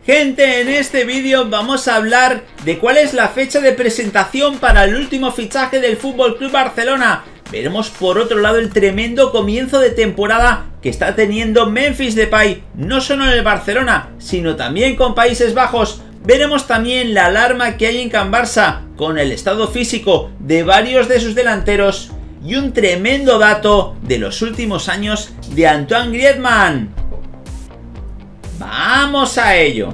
Gente, en este vídeo vamos a hablar de cuál es la fecha de presentación para el último fichaje del FC Barcelona. Veremos por otro lado el tremendo comienzo de temporada que está teniendo Memphis Depay, no solo en el Barcelona, sino también con Países Bajos. Veremos también la alarma que hay en Can Barça con el estado físico de varios de sus delanteros y un tremendo dato de los últimos años de Antoine Griezmann. ¡Vamos a ello!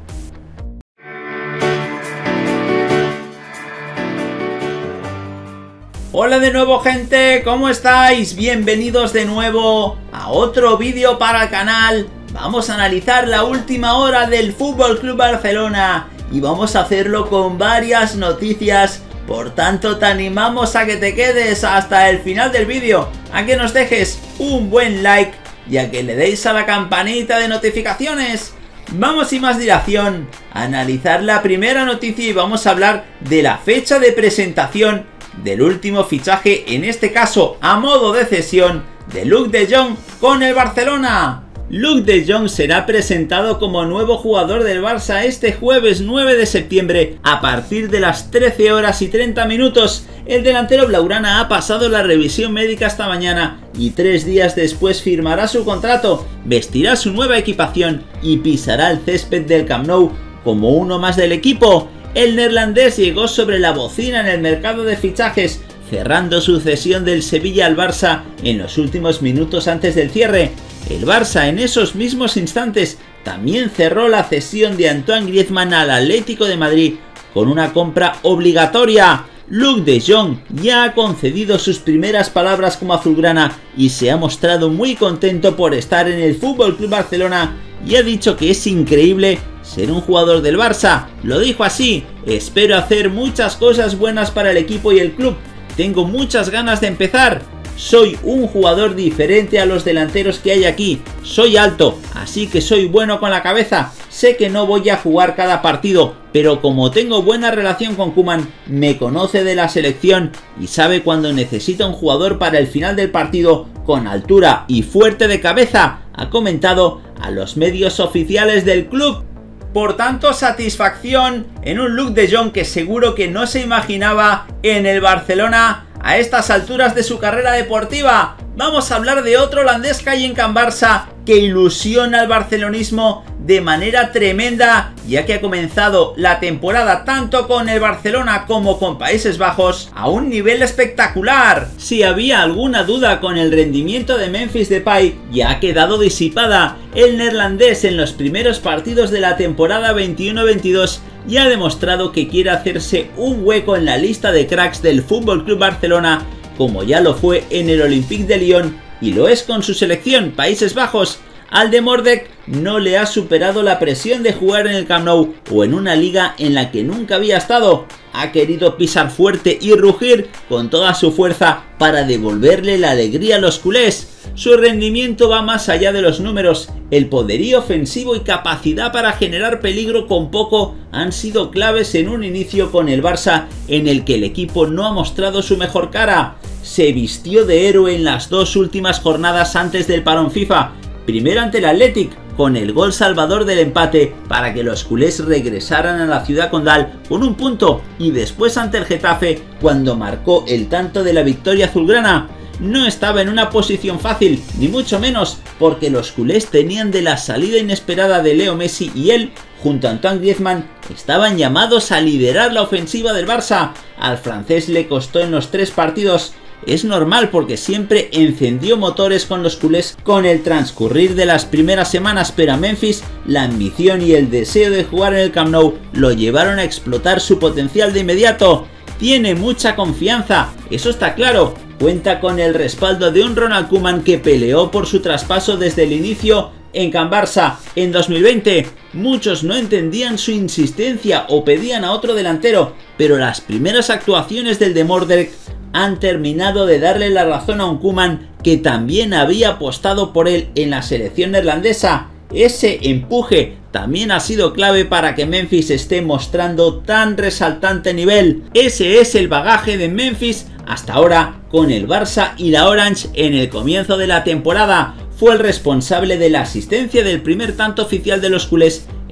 Hola de nuevo, gente, ¿cómo estáis? Bienvenidos de nuevo a otro vídeo para el canal. Vamos a analizar la última hora del FC Barcelona y vamos a hacerlo con varias noticias. Por tanto, te animamos a que te quedes hasta el final del vídeo, a que nos dejes un buen like y a que le deis a la campanita de notificaciones. Vamos sin más dilación a analizar la primera noticia y vamos a hablar de la fecha de presentación del último fichaje, en este caso a modo de cesión, de Luuk de Jong con el Barcelona. Luuk de Jong será presentado como nuevo jugador del Barça este jueves 9 de septiembre a partir de las 13 horas y 30 minutos. El delantero blaugrana ha pasado la revisión médica esta mañana y 3 días después firmará su contrato, vestirá su nueva equipación y pisará el césped del Camp Nou como uno más del equipo. El neerlandés llegó sobre la bocina en el mercado de fichajes, cerrando su cesión del Sevilla al Barça en los últimos minutos antes del cierre. El Barça en esos mismos instantes también cerró la cesión de Antoine Griezmann al Atlético de Madrid con una compra obligatoria. Luuk de Jong ya ha concedido sus primeras palabras como azulgrana y se ha mostrado muy contento por estar en el FC Barcelona y ha dicho que es increíble ser un jugador del Barça. Lo dijo así: espero hacer muchas cosas buenas para el equipo y el club, tengo muchas ganas de empezar. Soy un jugador diferente a los delanteros que hay aquí, soy alto, así que soy bueno con la cabeza, sé que no voy a jugar cada partido, pero como tengo buena relación con Koeman, me conoce de la selección y sabe cuando necesita un jugador para el final del partido con altura y fuerte de cabeza, ha comentado a los medios oficiales del club. Por tanto, satisfacción en un Luuk de Jong que seguro que no se imaginaba en el Barcelona a estas alturas de su carrera deportiva. Vamos a hablar de otro holandés que hay en Can Barça que ilusiona al barcelonismo de manera tremenda, ya que ha comenzado la temporada tanto con el Barcelona como con Países Bajos a un nivel espectacular. Si había alguna duda con el rendimiento de Memphis Depay, ya ha quedado disipada. El neerlandés en los primeros partidos de la temporada 21-22 ya ha demostrado que quiere hacerse un hueco en la lista de cracks del FC Barcelona, como ya lo fue en el Olympique de Lyon y lo es con su selección Países Bajos. Al de Moordijk no le ha superado la presión de jugar en el Camp Nou o en una liga en la que nunca había estado. Ha querido pisar fuerte y rugir con toda su fuerza para devolverle la alegría a los culés. Su rendimiento va más allá de los números. El poderío ofensivo y capacidad para generar peligro con poco han sido claves en un inicio con el Barça en el que el equipo no ha mostrado su mejor cara. Se vistió de héroe en las 2 últimas jornadas antes del parón FIFA. Primero ante el Athletic, con el gol salvador del empate para que los culés regresaran a la ciudad condal con un punto, y después ante el Getafe cuando marcó el tanto de la victoria azulgrana. No estaba en una posición fácil, ni mucho menos, porque los culés tenían de la salida inesperada de Leo Messi y él, junto a Antoine Griezmann, estaban llamados a liderar la ofensiva del Barça. Al francés le costó en los 3 partidos. Es normal porque siempre encendió motores con los culés con el transcurrir de las primeras semanas, pero a Memphis la ambición y el deseo de jugar en el Camp Nou lo llevaron a explotar su potencial de inmediato. Tiene mucha confianza, eso está claro. Cuenta con el respaldo de un Ronald Koeman que peleó por su traspaso desde el inicio en Can Barça en 2020. Muchos no entendían su insistencia o pedían a otro delantero, pero las primeras actuaciones del de Moordijk han terminado de darle la razón a un Koeman que también había apostado por él en la selección neerlandesa. Ese empuje también ha sido clave para que Memphis esté mostrando tan resaltante nivel. Ese es el bagaje de Memphis hasta ahora con el Barça y la Orange en el comienzo de la temporada. Fue el responsable de la asistencia del primer tanto oficial de los culés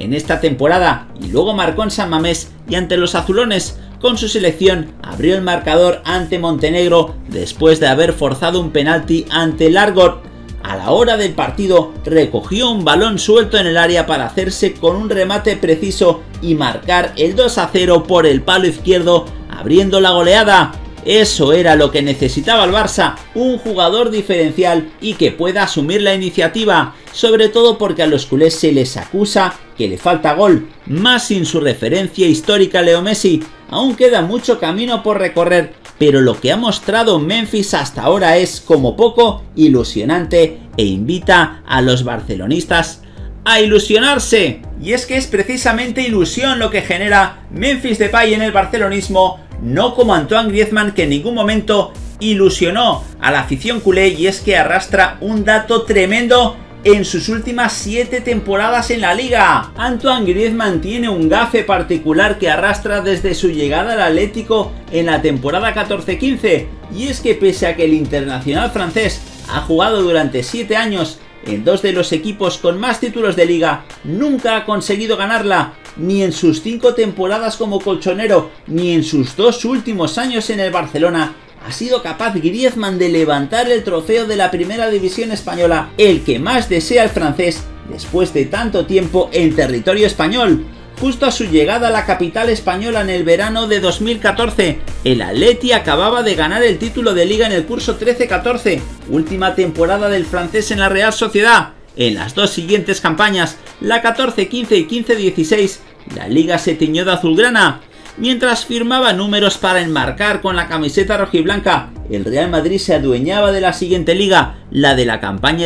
en esta temporada y luego marcó en San Mamés, y ante los azulones con su selección abrió el marcador ante Montenegro después de haber forzado un penalti ante Largot. A la hora del partido recogió un balón suelto en el área para hacerse con un remate preciso y marcar el 2-0 por el palo izquierdo, abriendo la goleada. Eso era lo que necesitaba el Barça, un jugador diferencial y que pueda asumir la iniciativa, sobre todo porque a los culés se les acusa que le falta gol, más sin su referencia histórica Leo Messi. Aún queda mucho camino por recorrer, pero lo que ha mostrado Memphis hasta ahora es, como poco, ilusionante e invita a los barcelonistas a ilusionarse. Y es que es precisamente ilusión lo que genera Memphis Depay en el barcelonismo, no como Antoine Griezmann, que en ningún momento ilusionó a la afición culé, y es que arrastra un dato tremendo en sus últimas 7 temporadas en la liga. Antoine Griezmann tiene un gafe particular que arrastra desde su llegada al Atlético en la temporada 14-15, y es que pese a que el internacional francés ha jugado durante 7 años en 2 de los equipos con más títulos de liga, nunca ha conseguido ganarla, ni en sus 5 temporadas como colchonero, ni en sus 2 últimos años en el Barcelona ha sido capaz Griezmann de levantar el trofeo de la primera división española, el que más desea el francés después de tanto tiempo en territorio español. Justo a su llegada a la capital española en el verano de 2014, el Atleti acababa de ganar el título de liga en el curso 13-14, última temporada del francés en la Real Sociedad. En las 2 siguientes campañas, la 14-15 y 15-16, la liga se tiñó de azulgrana. Mientras firmaba números para enmarcar con la camiseta rojiblanca, el Real Madrid se adueñaba de la siguiente liga, la de la campaña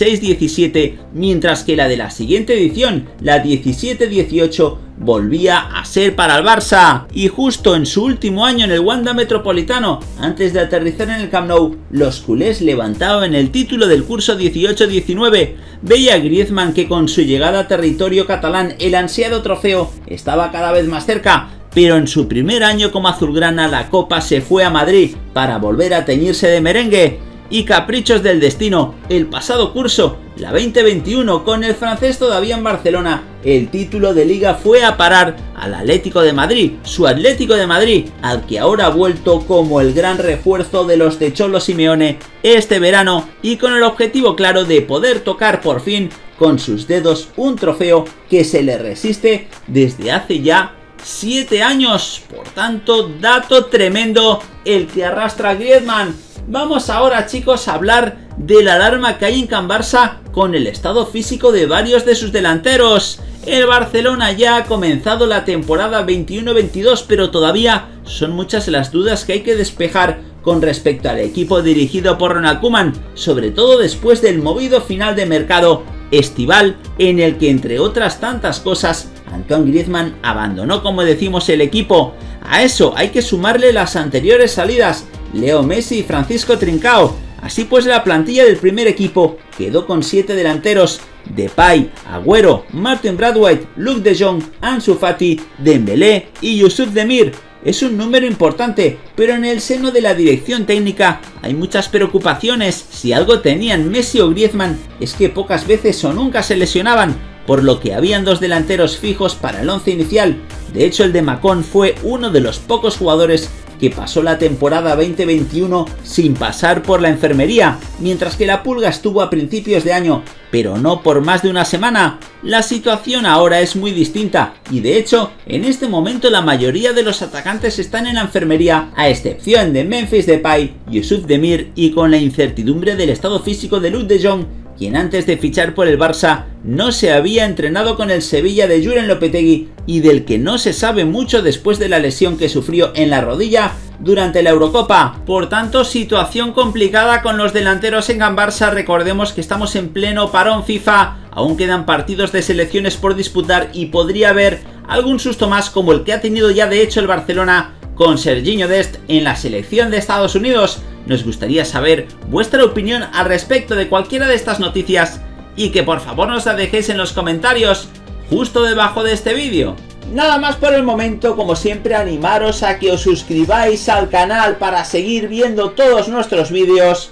16-17, mientras que la de la siguiente edición, la 17-18, volvía a ser para el Barça. Y justo en su último año en el Wanda Metropolitano, antes de aterrizar en el Camp Nou, los culés levantaban el título del curso 18-19. Veía a Griezmann que con su llegada a territorio catalán el ansiado trofeo estaba cada vez más cerca, pero en su primer año como azulgrana la copa se fue a Madrid para volver a teñirse de merengue. Y caprichos del destino, el pasado curso, la 2021, con el francés todavía en Barcelona, el título de liga fue a parar al Atlético de Madrid, su Atlético de Madrid, al que ahora ha vuelto como el gran refuerzo de los de Cholo Simeone este verano, y con el objetivo claro de poder tocar por fin con sus dedos un trofeo que se le resiste desde hace ya 7 años. Por tanto, dato tremendo el que arrastra Griezmann. Vamos ahora, chicos, a hablar de la alarma que hay en Can Barça con el estado físico de varios de sus delanteros. El Barcelona ya ha comenzado la temporada 21-22, pero todavía son muchas las dudas que hay que despejar con respecto al equipo dirigido por Ronald Koeman, sobre todo después del movido final de mercado estival en el que, entre otras tantas cosas, Antoine Griezmann abandonó, como decimos, el equipo. A eso hay que sumarle las anteriores salidas, Leo Messi y Francisco Trincao. Así pues, la plantilla del primer equipo quedó con 7 delanteros: Depay, Agüero, Martin Braithwaite, Luuk de Jong, Ansu Fati, Dembélé y Youssouf Demir. Es un número importante, pero en el seno de la dirección técnica hay muchas preocupaciones. Si algo tenían Messi o Griezmann es que pocas veces o nunca se lesionaban, por lo que habían 2 delanteros fijos para el 11 inicial. De hecho, el de Macón fue uno de los pocos jugadores que pasó la temporada 2021 sin pasar por la enfermería, mientras que la Pulga estuvo a principios de año, pero no por más de una semana. La situación ahora es muy distinta, y de hecho, en este momento la mayoría de los atacantes están en la enfermería, a excepción de Memphis Depay, Youssouf Demir, y con la incertidumbre del estado físico de Luuk de Jong, quien antes de fichar por el Barça no se había entrenado con el Sevilla de Julen Lopetegui y del que no se sabe mucho después de la lesión que sufrió en la rodilla durante la Eurocopa. Por tanto, situación complicada con los delanteros en Can Barça. Recordemos que estamos en pleno parón FIFA, aún quedan partidos de selecciones por disputar y podría haber algún susto más, como el que ha tenido ya de hecho el Barcelona con Serginho Dest en la selección de Estados Unidos. Nos gustaría saber vuestra opinión al respecto de cualquiera de estas noticias y que por favor nos la dejéis en los comentarios justo debajo de este vídeo. Nada más por el momento, como siempre animaros a que os suscribáis al canal para seguir viendo todos nuestros vídeos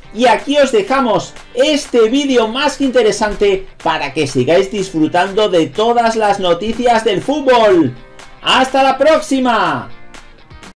Y aquí os dejamos este vídeo más que interesante para que sigáis disfrutando de todas las noticias del fútbol. ¡Hasta la próxima!